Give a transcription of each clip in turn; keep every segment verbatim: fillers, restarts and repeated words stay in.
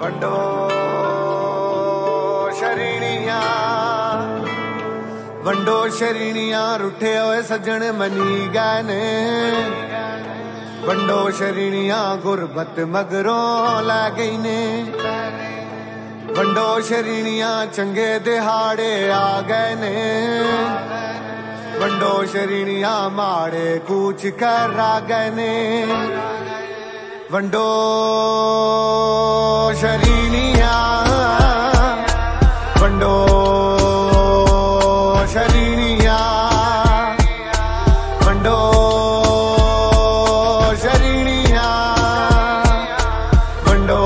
वंडो शरीणिया वंडो शरीणिया रुठे होए सज्जन मनी गए ने। वंडो शरीणिया गुरबत मगरों लै गई ने। वंडो शरीणिया चंगे दिहाड़े आ गए ने। वंडो शरीणिया माड़े कूच कर आ गए ने। वंडो शरीणिया वंडो शरीणिया वंडो शरीणिया वंडो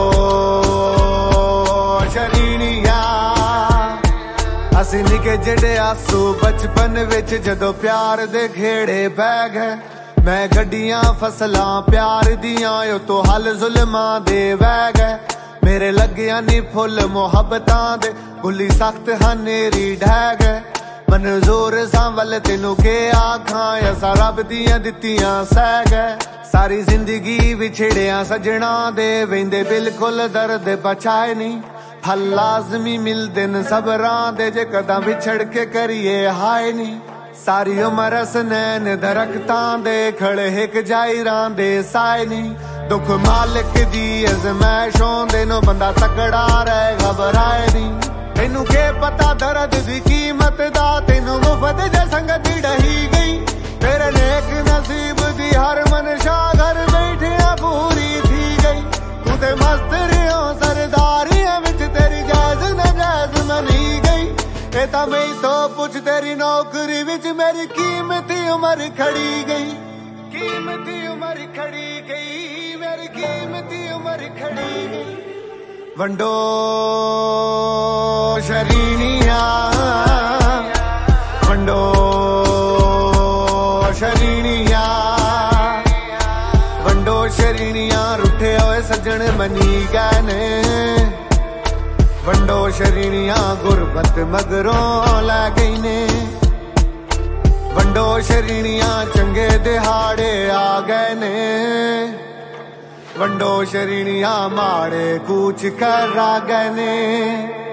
शरीणिया। असी निके जेड़े आसू बचपन विच जदों प्यार दे घेड़े पै गए। मैं गड्डियां फसलां प्यार दियां यो तो हल जुल्मां दे वै गए। मेरे लग्गियां नी फुल मुहब्बतां दे गुली सख्त हनेरी ढह गए। मंजूर सांवल तेनू के आखां असां रब दियां दित्तियां सह गए। सारी जिंदगी विछड़िया सजना दे वेंदे बिल्कुल दर्द पछाए नहीं। फल लाजमी मिलदे न सबरां दे जे कदां विछड़ के करिए हाय नहीं। सारी उमर असनैन दरख्तां दे खड़े हिक जायरां दे साए नहीं। दुख मालिक दी अजमैश होंदे नो बंदा तकड़ा रहे घबराए नहीं। तेनू के पता दर्द दी कीमत दा तेनू मुफ्त जे संगत ढही गई। तेरे नेक नसीब दी हर मनशा घर बैठिया पूरी थी गई। तू ते मस्त रियो सरदारियां विच तेरी जायज नाजायज मनी गई। ए ता मैं तो पुछ तेरी नौकरी विच मेरी कीमती उम्र खड़ी गई। कीमती उम्र खड़ी गई मेरी कीमती उम्र खड़ी गई। वंडो शरीणिया वंडो शरीणिया वंडो शरीणिया रुठे होए सज्जन मनी गए ने। वंडो शरीणिया गुरबत मगरों लै गई ने। वंडो शरीणिया चंगे दिहाड़े आ गए ने। वंडो शरीणिया माड़े कूच कर आ गए ने।